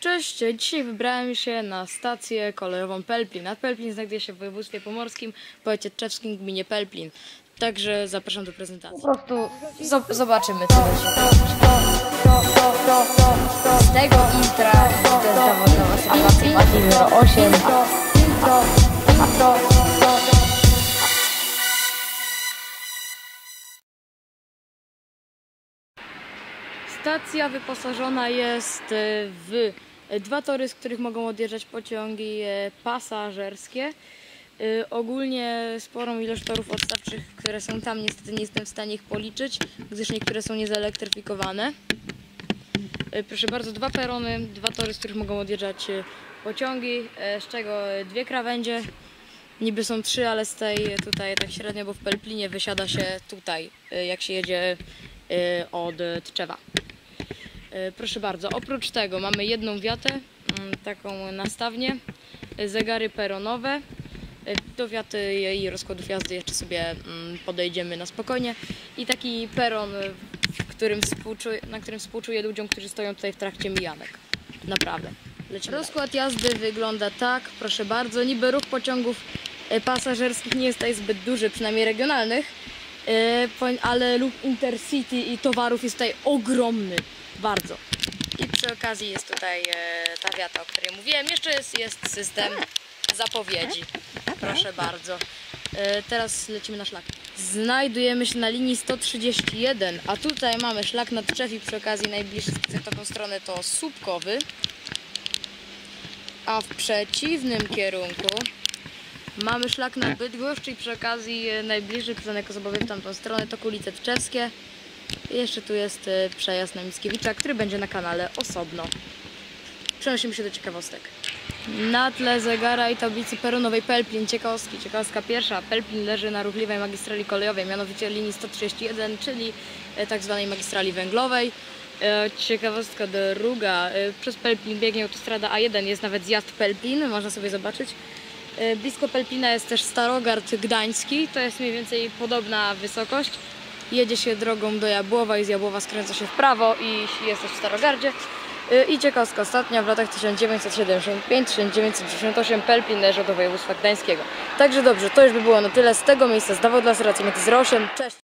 Cześć, dzisiaj wybrałem się na stację kolejową Pelplin. A Pelplin znajduje się w województwie pomorskim, w powiecie tczewskim, gminie Pelplin. Także zapraszam do prezentacji. Po prostu zobaczymy, co będzie. Z tego intra to jest zawodowa sytuacja Mati 08. Stacja wyposażona jest w dwa tory, z których mogą odjeżdżać pociągi pasażerskie. Ogólnie sporą ilość torów odstawczych, które są tam, niestety nie jestem w stanie ich policzyć, gdyż niektóre są niezelektryfikowane. Proszę bardzo, dwa perony, dwa tory, z których mogą odjeżdżać pociągi, z czego dwie krawędzie. Niby są trzy, ale z tej tutaj tak średnio, bo w Pelplinie wysiada się tutaj, jak się jedzie od Tczewa. Proszę bardzo, oprócz tego mamy jedną wiatę, taką nastawnię, zegary peronowe. Do wiaty i rozkładów jazdy jeszcze sobie podejdziemy na spokojnie. I taki peron, na którym współczuję ludziom, którzy stoją tutaj w trakcie mijanek. Naprawdę. Lecimy. Rozkład jazdy wygląda tak, proszę bardzo. Niby ruch pociągów pasażerskich nie jest tutaj zbyt duży, przynajmniej regionalnych, ale ruch Intercity i towarów jest tutaj ogromny. Bardzo. I przy okazji jest tutaj ta wiata, o której mówiłem. Jeszcze jest system zapowiedzi. Proszę bardzo. Teraz lecimy na szlak. Znajdujemy się na linii 131, a tutaj mamy szlak na Tczew i przy okazji najbliższy w taką stronę to Słupkowy. A w przeciwnym kierunku mamy szlak na Bydgoszcz i przy okazji najbliższy przystanek osobowy w tamtą stronę to Kulice Tczewskie. I jeszcze tu jest przejazd na Mickiewicza, który będzie na kanale osobno. Przenosimy się do ciekawostek. Na tle zegara i tablicy peronowej Pelplin ciekawostki. Ciekawostka pierwsza. Pelplin leży na ruchliwej magistrali kolejowej, mianowicie linii 131, czyli tak zwanej magistrali węglowej. Ciekawostka druga. Przez Pelplin biegnie autostrada A1, jest nawet zjazd Pelplin, można sobie zobaczyć. Blisko Pelplina jest też Starogard Gdański, to jest mniej więcej podobna wysokość. Jedzie się drogą do Jabłowa i z Jabłowa skręca się w prawo i jesteś w Starogardzie. I ciekawostka ostatnia, w latach 1975-1998 Pelplin należał do województwa gdańskiego. Także dobrze, to już by było na tyle z tego miejsca. Zdawał dla Mati 08. Cześć!